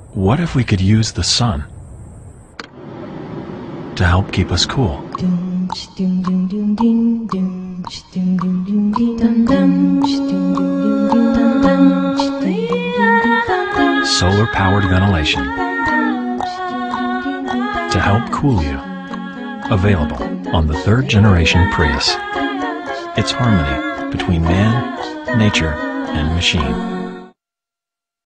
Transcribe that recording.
What if we could use the sun to help keep us cool? Solar-powered ventilation to help cool you. Available on the 3rd generation Prius. It's harmony between man, nature, and machine.